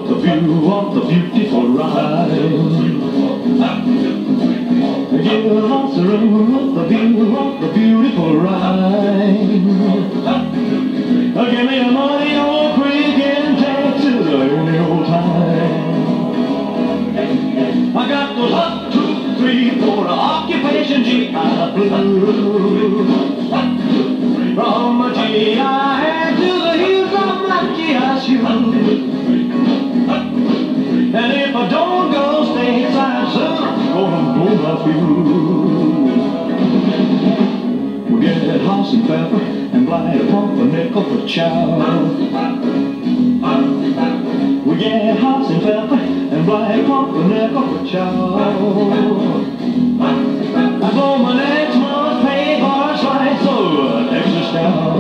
the view of the beautiful ride. Give a horse a room with the view of the beautiful ride. Give me a muddy old creek and take to the early old time. I got those 1, 2, 3, 4 occupation GI blues. From my GI head to the heels of my GI shoes. And if I don't go stateside soon, I'm gonna blow my fuse. We get house and pepper and blight upon the nickel for chow. We get house and pepper and blight upon the nickel for chow. I blow my next month's pay for a slice of Texas cow.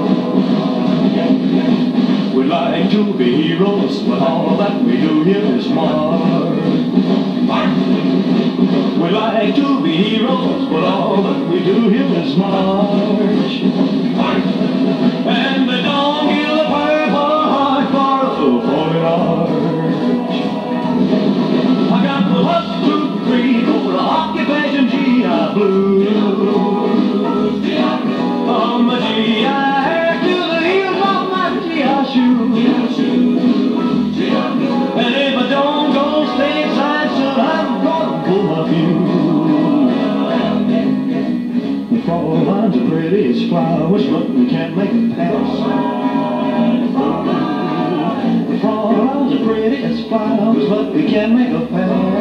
We like to be heroes, but all that we do here is march. We like to be heroes, but all that we do here is march. And they don't give the Purple Heart for a four-foot arch. I got the 1, 2, 3, 4 occupation GI blues. From my GI hair to the heels of my GI shoes. And if I don't go stateside soon, I'm gonna pull my fuse. The fall lines are pretty as flowers, but we can't make a pass. The fall lines are pretty as flowers, but we can't make a pass.